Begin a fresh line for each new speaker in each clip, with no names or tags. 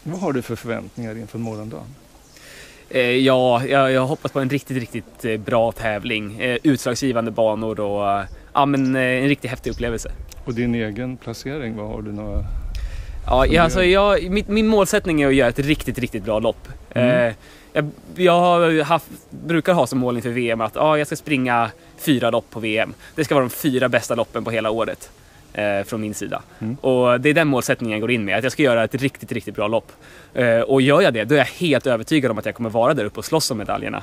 Vad har du för förväntningar inför morgondagen?
Ja, jag hoppas på en riktigt bra tävling. Utslagsgivande banor och en riktigt häftig upplevelse.
Och din egen placering, vad har du några...
Ja, alltså min målsättning är att göra ett riktigt bra lopp. Jag brukar ha som mål inför VM att jag ska springa 4 lopp på VM. Det ska vara de 4 bästa loppen på hela året från min sida. Och det är den målsättningen jag går in med, att jag ska göra ett riktigt bra lopp. Och gör jag det, då är jag helt övertygad om att jag kommer vara där uppe och slåss om medaljerna.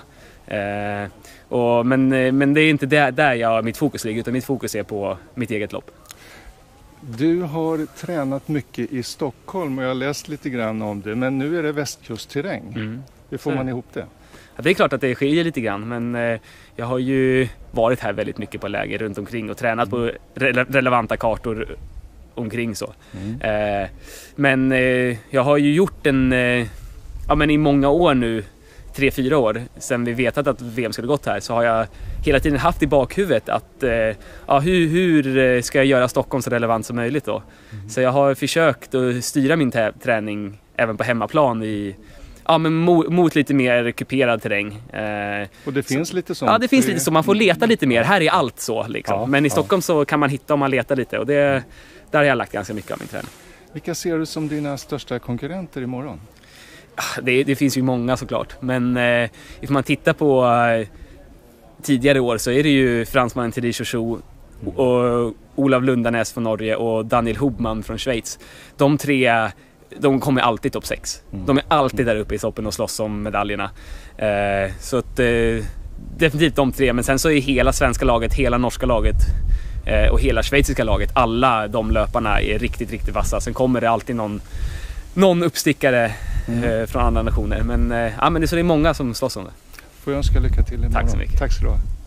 Men det är inte där mitt fokus ligger, utan mitt fokus är på mitt eget lopp.
Du har tränat mycket i Stockholm och jag har läst lite grann om det, men nu är det västkustterräng. Hur får man ihop det?
Ja, det är klart att det skiljer lite grann, men jag har ju varit här väldigt mycket på läger runt omkring och tränat på relevanta kartor omkring så. Men jag har ju gjort i många år nu, 3-4 år sedan vi vetat att VM skulle gått här, så har jag hela tiden haft i bakhuvudet att hur ska jag göra Stockholm så relevant som möjligt då. Så jag har försökt att styra min träning även på hemmaplan mot lite mer kuperad terräng.
Och det finns lite sånt?
Ja, det finns lite så. Man får leta lite mer. Här är allt så liksom. Ja, men i Stockholm så kan man hitta om man letar lite. Och där har jag lagt ganska mycket av min träning.
Vilka ser du som dina största konkurrenter imorgon?
Det finns ju många såklart. Men if man tittar på tidigare år så är det ju fransmannen Thierry Chouchou och Olav Lundanäs från Norge och Daniel Hubman från Schweiz. De 3... De kommer alltid topp 6. De är alltid där uppe i soppen och slåss om medaljerna. Så att, definitivt de 3. Men sen så är hela svenska laget, hela norska laget och hela schweiziska laget, alla de löparna är riktigt vassa. Sen kommer det alltid någon uppstickare från andra nationer. Men det är många som slåss om det.
Får jag önska lycka till imorgon.
Tack så mycket.
Tack så du ha.